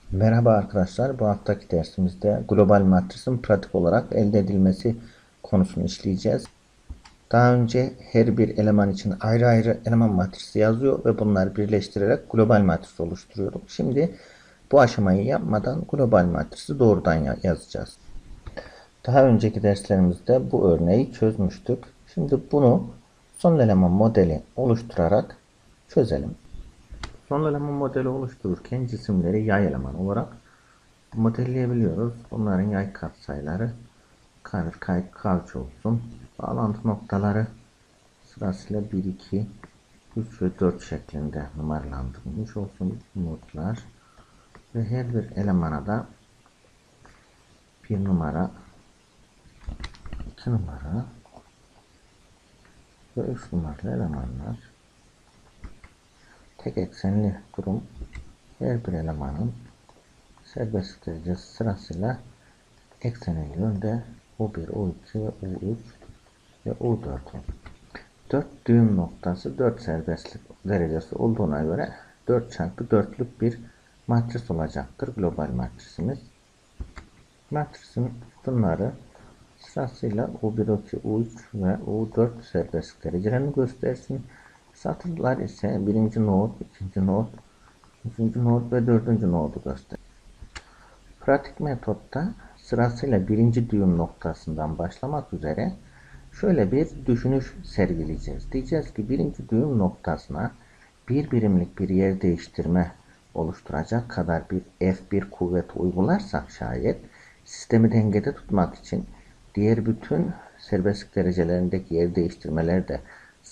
Merhaba arkadaşlar. Bu haftaki dersimizde global matrisin pratik olarak elde edilmesi konusunu işleyeceğiz. Daha önce her bir eleman için ayrı ayrı eleman matrisi yazıyor ve bunları birleştirerek global matris oluşturuyorduk. Şimdi bu aşamayı yapmadan global matrisi doğrudan yazacağız. Daha önceki derslerimizde bu örneği çözmüştük. Şimdi bunu son eleman modeli oluşturarak çözelim. Son eleman modeli oluştururken cisimleri yay eleman olarak modelleyebiliyoruz. Bunların yay katsayıları kaç olsun. Bağlantı noktaları sırasıyla 1, 2, 3 ve 4 şeklinde numaralandırılmış olsun notlar. Ve her bir elemana da 1 numara, 2 numara ve 3 numaralı elemanlar. Tek eksenli durum her bir elemanın serbestlik derecesi sırasıyla eksenli yönde U1, U2 ve U3 ve U4 4 düğüm noktası 4 serbestlik derecesi olduğuna göre 4 çarpı 4'lük bir matris olacaktır global matrisimiz. Matrisin sütunları sırasıyla U1, U2, U3 ve U4 serbestlik derecelerini göstersin. Satırlar ise birinci node, ikinci node, üçüncü node ve dördüncü node'u gösterir. Pratik metotta sırasıyla birinci düğüm noktasından başlamak üzere şöyle bir düşünüş sergileyeceğiz. Diyeceğiz ki birinci düğüm noktasına bir birimlik bir yer değiştirme oluşturacak kadar bir F1 kuvvet uygularsak şayet sistemi dengede tutmak için diğer bütün serbestlik derecelerindeki yer değiştirmeleri de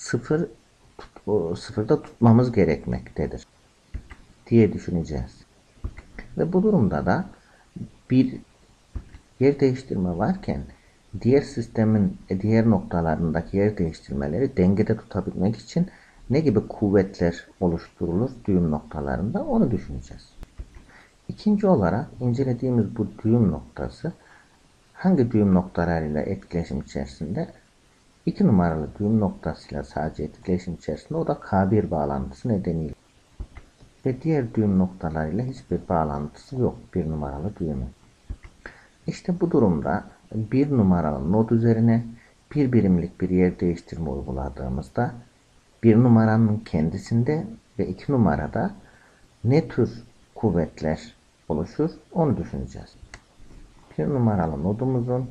sıfırda tutmamız gerekmektedir diye düşüneceğiz. Ve bu durumda da bir yer değiştirme varken diğer sistemin diğer noktalarındaki yer değiştirmeleri dengede tutabilmek için ne gibi kuvvetler oluşturulur düğüm noktalarında onu düşüneceğiz. İkinci olarak incelediğimiz bu düğüm noktası hangi düğüm noktalarıyla etkileşim içerisinde? 2 numaralı düğüm noktasıyla sadece etkileşim içerisinde, o da K1 bağlantısı nedeniyle. Ve diğer düğüm noktalarıyla hiçbir bağlantısı yok bir numaralı düğümün. İşte bu durumda bir numaralı nod üzerine bir birimlik bir yer değiştirme uyguladığımızda bir numaranın kendisinde ve 2 numarada ne tür kuvvetler oluşur onu düşüneceğiz. Bir numaralı nodumuzun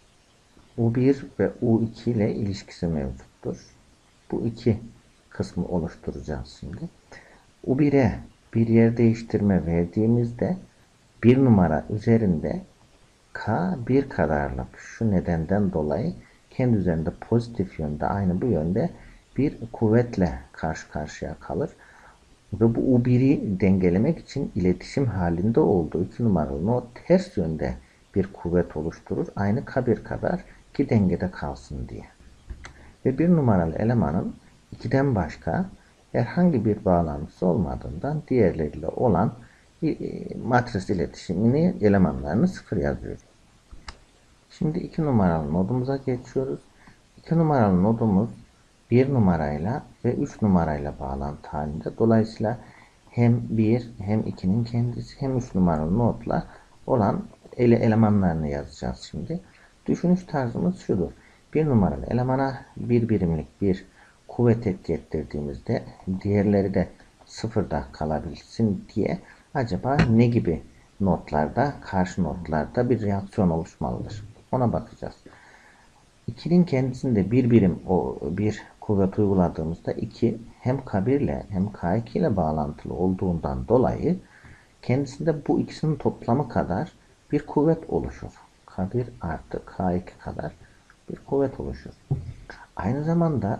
U1 ve U2 ile ilişkisi mevcuttur. Bu iki kısmı oluşturacağız şimdi. U1'e bir yer değiştirme verdiğimizde bir numara üzerinde K bir kadarlık şu nedenden dolayı kendi üzerinde pozitif yönde aynı bu yönde bir kuvvetle karşı karşıya kalır. Ve bu U1'i dengelemek için iletişim halinde olduğu 2 numaralı nod ters yönde bir kuvvet oluşturur. Aynı K1 kadar ki dengede kalsın diye. Ve bir numaralı elemanın 2'den başka herhangi bir bağlantısı olmadığından diğerleriyle olan matris iletişimini elemanlarını sıfır yazıyoruz. Şimdi 2 numaralı nodumuza geçiyoruz. 2 numaralı nodumuz 1 numarayla ve 3 numarayla bağlantı halinde. Dolayısıyla hem 1 hem 2'nin kendisi hem 3 numaralı nodla olan elemanlarını yazacağız şimdi. Düşünüş tarzımız şudur. 1 numaralı elemana bir birimlik bir kuvvet etki ettirdiğimizde diğerleri de sıfırda kalabilsin diye acaba ne gibi notlarda, karşı notlarda bir reaksiyon oluşmalıdır? Ona bakacağız. 2'nin kendisinde bir birim bir kuvvet uyguladığımızda 2 hem K1 ile hem K2 ile bağlantılı olduğundan dolayı kendisinde bu ikisinin toplamı kadar bir kuvvet oluşur. K1 artı K2 kadar bir kuvvet oluşur. Aynı zamanda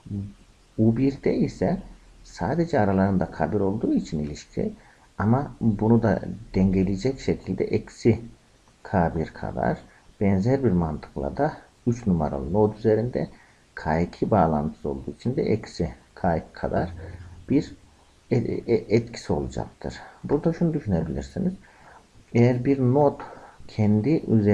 U1'de ise sadece aralarında K1 olduğu için ilişki, ama bunu da dengeleyecek şekilde eksi K1 kadar benzer bir mantıkla da 3 numaralı nod üzerinde K2 bağlantısı olduğu için de eksi K2 kadar bir etkisi olacaktır. Burada şunu düşünebilirsiniz. Eğer bir nod kendi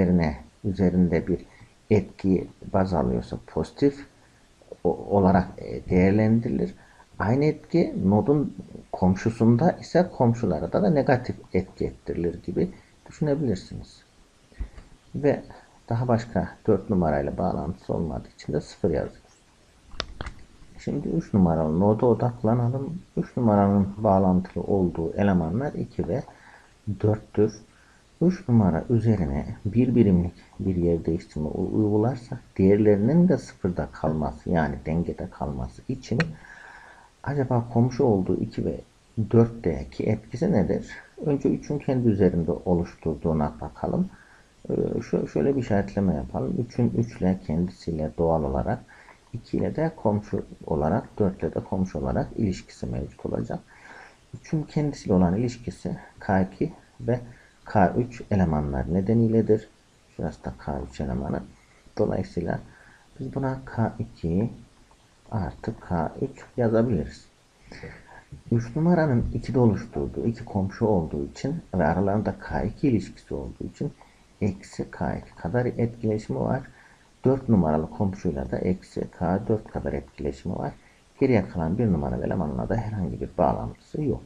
üzerinde bir etki baz alıyorsa pozitif olarak değerlendirilir. Aynı etki nodun komşusunda ise komşulara da negatif etki ettirilir gibi düşünebilirsiniz. Ve daha başka 4 numarayla bağlantısı olmadığı için de 0 yazıyoruz. Şimdi 3 numaralı noda odaklanalım. 3 numaranın bağlantılı olduğu elemanlar 2 ve 4'tür. 3 numara üzerine bir birimlik bir yer değiştirme uygularsak diğerlerinin de sıfırda kalması yani dengede kalması için acaba komşu olduğu 2 ve 4'teki etkisi nedir? Önce 3'ün kendi üzerinde oluşturduğuna bakalım. Şöyle bir işaretleme yapalım. 3'ün 3 ile kendisiyle doğal olarak 2 ile de komşu olarak 4 ile de komşu olarak ilişkisi mevcut olacak. 3'ün kendisiyle olan ilişkisi K2 ve K3 elemanlar nedeniyledir. Şurası da K3 elemanı. Dolayısıyla biz buna K2 artı K3 yazabiliriz. 3 numaranın 2'de oluşturduğu 2 komşu olduğu için ve aralarında K2 ilişkisi olduğu için eksi K2 kadar etkileşimi var. 4 numaralı komşuyla da eksi K4 kadar etkileşimi var. Geriye kalan 1 numaralı elemanla da herhangi bir bağlantısı yok.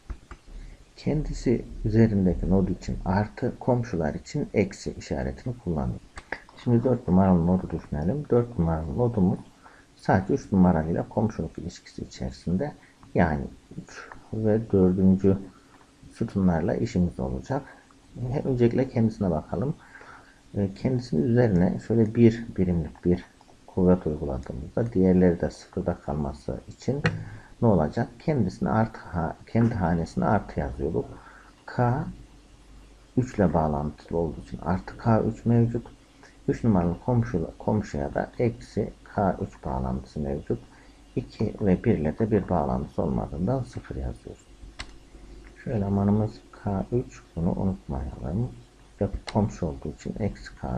Kendisi üzerindeki nod için artı, komşular için eksi işaretini kullanıyor. Şimdi 4 numaralı nodu düşünelim. 4 numaralı nodumuz sadece 3 numarayla komşuluk ilişkisi içerisinde. Yani 3 ve 4. sütunlarla işimiz olacak. Öncelikle kendisine bakalım. Kendisinin üzerine şöyle bir birimlik bir kuvvet uyguladığımızda diğerleri de sıfırda kalması için ne olacak? Kendisine artı, kendi hanesine artı yazıyorduk. K 3 ile bağlantılı olduğu için artı K3 mevcut. 3 numaralı komşuya da eksi K3 bağlantısı mevcut. 2 ve 1 ile de bir bağlantısı olmadığından 0 yazıyoruz. Şu elemanımız K3, bunu unutmayalım. Ve komşu olduğu için eksi K3.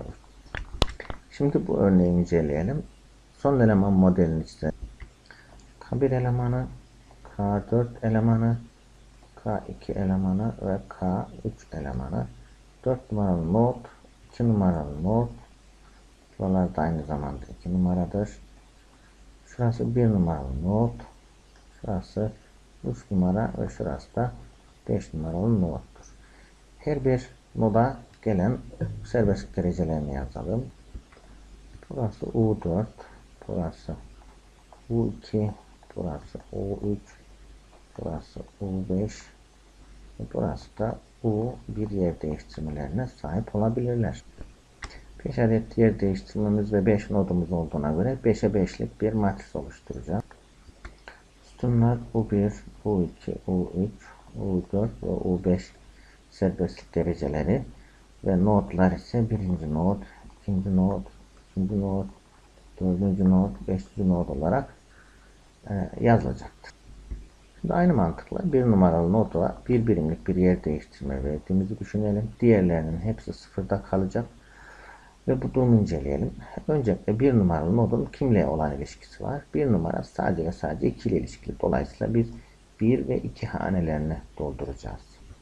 Şimdi bu örneği inceleyelim. Son eleman modelini işte K1 elemanı, K4 elemanı, K2 elemanı ve K3 elemanı. 4 numaralı nod, 2 numaralı nod. Buralar da aynı zamanda 2 numaradır. Şurası 1 numaralı nod. Şurası 3 numara ve şurası da 5 numaralı noddur. Her bir noda gelen serbestlik derecelerini yazalım. Burası U4, burası U2, burası U3, burası U5, burası da U1 yer değiştirmelerine sahip olabilirler. 5 adet yer değiştirmemiz ve 5 nodumuz olduğuna göre 5'e 5'lik bir matris oluşturacağız. Sütunlar U1, U2, U3, U4 ve U5 serbestlik dereceleri ve nodlar ise 1. nod, 2. nod, 3. nod, 4. nod, 5. nod olarak yazılacaktır. Şimdi aynı mantıkla 1 numaralı noda bir birimlik bir yer değiştirme verdiğimizi düşünelim. Diğerlerinin hepsi sıfırda kalacak. Ve bu durumu inceleyelim. Öncelikle 1 numaralı nodun kimle olan ilişkisi var? 1 numara sadece ve sadece 2 ile ilişkili. Dolayısıyla biz 1 ve 2 hanelerini dolduracağız.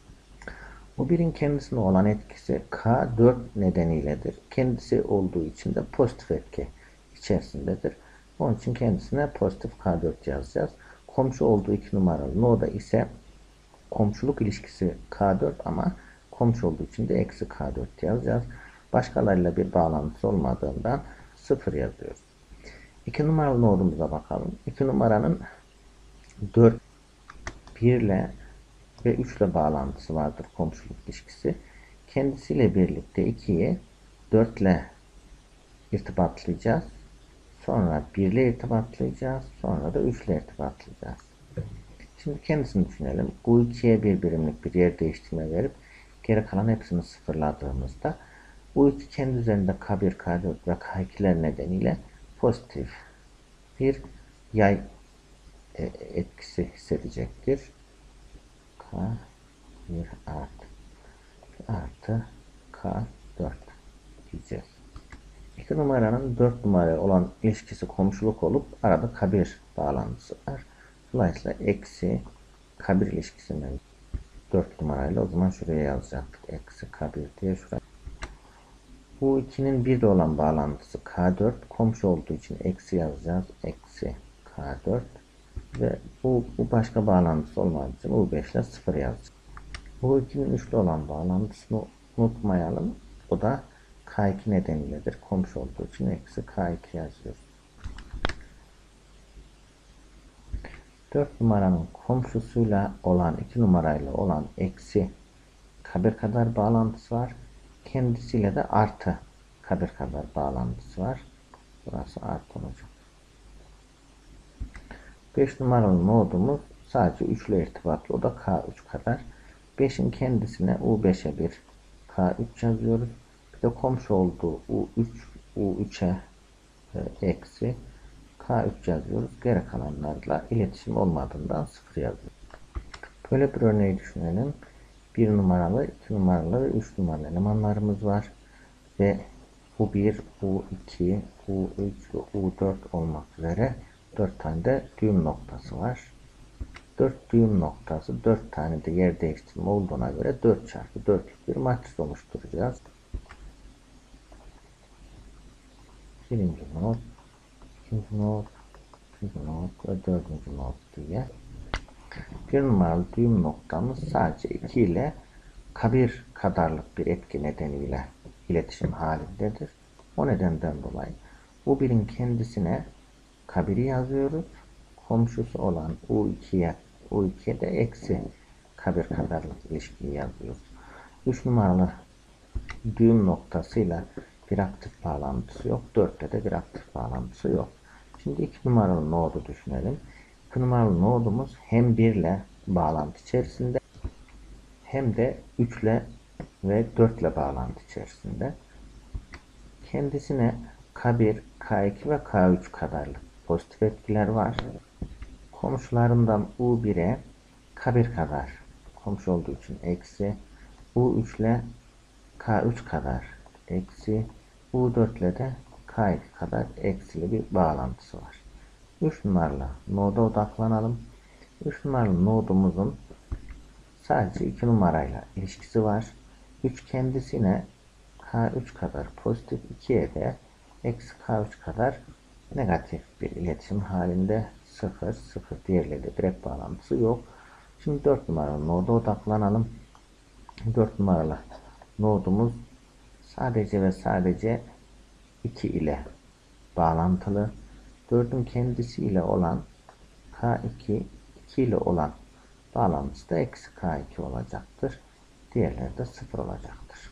Bu birin kendisine olan etkisi K4 nedeniyledir. Kendisi olduğu için de pozitif etki içerisindedir. Onun için kendisine pozitif K4 yazacağız. Komşu olduğu 2 numaralı noda ise komşuluk ilişkisi K4 ama komşu olduğu için de eksi K4 yazacağız. Başkalarıyla bir bağlantısı olmadığından 0 yazıyoruz. 2 numaralı nodumuza bakalım. 2 numaranın 4, 1 ile ve 3 ile bağlantısı vardır komşuluk ilişkisi. Kendisiyle birlikte 2'yi 4 ile irtibatlayacağız. Sonra 1 ile irtibatlayacağız. Sonra da 3 ile irtibatlayacağız. Şimdi kendisini düşünelim. Bu 2'ye bir birimlik bir yer değiştirme verip geri kalan hepsini sıfırladığımızda bu 2 kendi üzerinde K1, K4 ve K2'ler nedeniyle pozitif bir yay etkisi hissedecektir. K1 artı K4 diyeceğiz. 2 numaranın 4 numaraya olan ilişkisi komşuluk olup arada K1 bağlantısı var. Dolayısıyla eksi K1 ilişkisi mevcut. 4 numarayla o zaman şuraya yazacaktık. Eksi K1 diye şuraya. Bu 2'nin 1 ile olan bağlantısı K4. Komşu olduğu için eksi yazacağız. Eksi K4. Ve bu başka bağlantısı olmadığı için U5 ile 0 yazacağız. U2'nin üçlü olan bağlantısını unutmayalım. O da K2 nedeniyledir. Komşu olduğu için eksi K2 yazıyoruz. 4 numaranın komşusuyla olan 2 numarayla olan eksi kabir kadar bağlantısı var. Kendisiyle de artı kabir kadar bağlantısı var. Burası artı olacak. 5 numaralı nodumuz sadece 3 ile irtibatlı. O da K3 kadar. 5'in kendisine U5'e bir K3 yazıyoruz. Bir de komşu olduğu U3'e eksi K3 yazıyoruz. Geri kalanlarla iletişim olmadığından 0 yazıyoruz. Böyle bir örneği düşünelim. 1 numaralı, 2 numaralı ve 3 numaralı elemanlarımız var. Ve U1, U2, U3 ve U4 olmak üzere 4 tane de düğüm noktası var. 4 düğüm noktası 4 tane de yer değiştirme olduğuna göre 4 çarpı 4'lük bir matris oluşturacağız. Birinci nod, ikinci nod, üçüncü nod ve dördüncü nod diye. Bir numaralı düğüm noktamız sadece 2 ile kabir kadarlık bir etki nedeniyle iletişim halindedir. O nedenden dolayı U1'in kendisine kabiri yazıyoruz. Komşusu olan U2'ye de eksi kabir kadarlık ilişkiyi yazıyoruz. 3 numaralı düğüm noktasıyla bir aktif bağlantısı yok. 4'te de bir aktif bağlantısı yok. Şimdi 2 numaralı nodu düşünelim. 2 numaralı nodumuz hem 1 ile bağlantı içerisinde hem de 3 ile ve 4 ile bağlantı içerisinde. Kendisine K1, K2 ve K3 kadarlık pozitif etkiler var. Komşularından U1'e K1 kadar komşu olduğu için eksi, U3 ile K3 kadar eksi, U4 ile de K2 kadar eksili bir bağlantısı var. 3 numaralı noda odaklanalım. 3 numaralı nodumuzun sadece 2 numarayla ilişkisi var. 3 kendisine K3 kadar pozitif, 2'ye de eksi K3 kadar negatif bir iletişim halinde. 0, 0 diğerleriyle direkt bağlantısı yok. Şimdi 4 numaralı noda odaklanalım. 4 numaralı nodumuz sadece ve sadece 2 ile bağlantılı. 4'ün kendisiyle olan K2, 2 ile olan bağlantısı da eksi K2 olacaktır. Diğerleri de 0 olacaktır.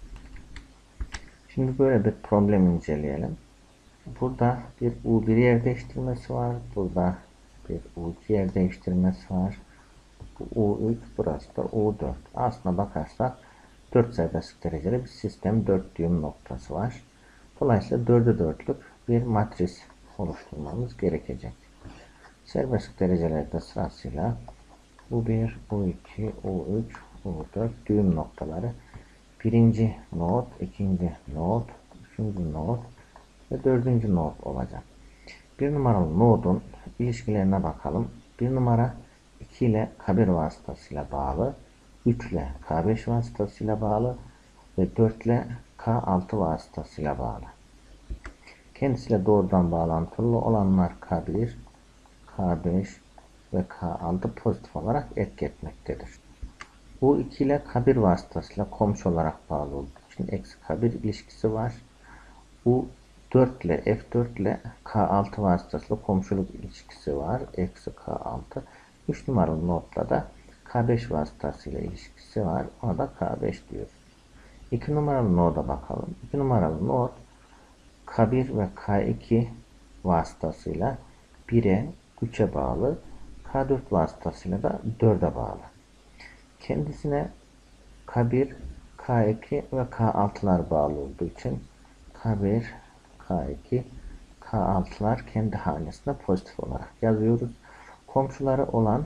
Şimdi böyle bir problem inceleyelim. Burada bir U1 yer değiştirmesi var. Burada bir U2 yer değiştirmesi var. Bu U3, burası da U4. Aslına bakarsak 4 serbestlik dereceli bir sistem, 4 düğüm noktası var. Dolayısıyla 4'e 4'lük bir matris oluşturmamız gerekecek. Serbestlik dereceleri de sırasıyla U1, U2, U3, U4 düğüm noktaları. Birinci nod, ikinci nod, üçüncü nod ve dördüncü nod olacak. Bir numaralı nodun ilişkilerine bakalım. Bir numara 2 ile K1 vasıtasıyla bağlı, 3 ile K5 vasıtasıyla bağlı ve 4 ile K6 vasıtasıyla bağlı. Kendisiyle doğrudan bağlantılı olanlar K1, K5 ve K6 pozitif olarak etki etmektedir. Bu 2 ile K1 vasıtasıyla komşu olarak bağlı olduğu için eksi K1 ilişkisi var. Bu 4 ile F4 ile K6 vasıtasıyla komşuluk ilişkisi var. Eksi K6. 3 numaralı nodla da K5 vasıtasıyla ilişkisi var. Ona da K5 diyoruz. 2 numaralı noda bakalım. 2 numaralı nod K1 ve K2 vasıtasıyla 1'e 3'e bağlı. K4 vasıtasıyla da 4'e bağlı. Kendisine K1, K2 ve K6'lar bağlı olduğu için K1, K2, K6'lar kendi hanesinde pozitif olarak yazıyoruz. Komşuları olan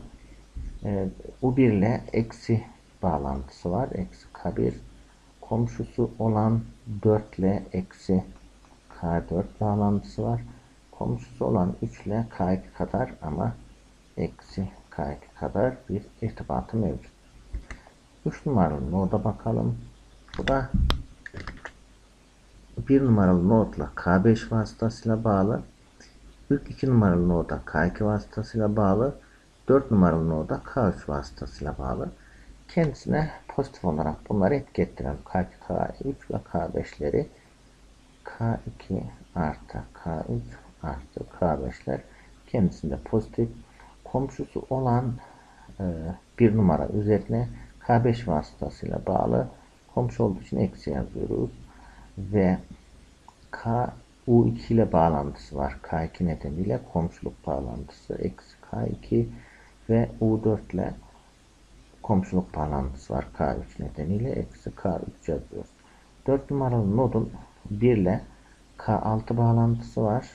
U1 ile eksi bağlantısı var. Eksi K1. Komşusu olan 4 ile eksi K4 bağlantısı var. Komşusu olan 3 ile K2 kadar ama eksi K2 kadar bir irtibatı mevcut. 3 numaralı noda bakalım. Bu da 1 numaralı nodla K5 vasıtasıyla bağlı. 2 numaralı noda K2 vasıtasıyla bağlı 4 numaralı noda K3 vasıtasıyla bağlı. Kendisine pozitif olarak bunları etki ettiren K2, K3 ve K5'leri K2 artı K3 artı K5'ler kendisinde pozitif. Komşusu olan bir numara üzerine K5 vasıtasıyla bağlı. Komşu olduğu için eksi yazıyoruz. Ve U2 ile bağlantısı var. K2 nedeniyle komşuluk bağlantısı eksi K2 ve U4 ile komşuluk bağlantısı var. K3 nedeniyle eksi K3 yazıyoruz. 4 numaralı nodun 1 ile K6 bağlantısı var.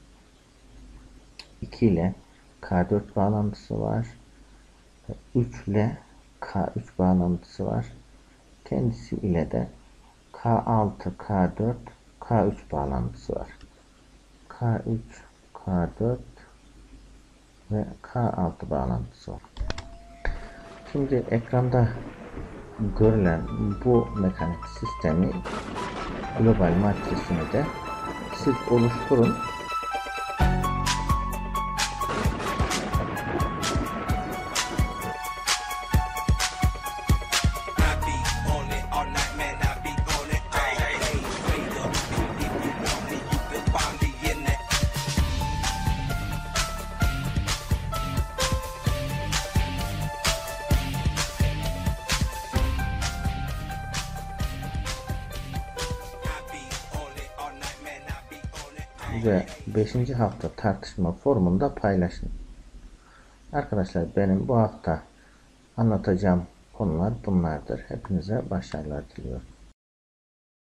2 ile K4 bağlantısı var. 3 ile K3 bağlantısı var. Kendisi ile de K6, K4, K3 bağlantısı var. K3, K4 ve K6 bağlantısı var. Şimdi ekranda görülen bu mekanik sistemi global matrisini de siz oluşturun. Ve 5. hafta tartışma forumunda paylaşın. Arkadaşlar benim bu hafta anlatacağım konular bunlardır. Hepinize başarılar diliyorum.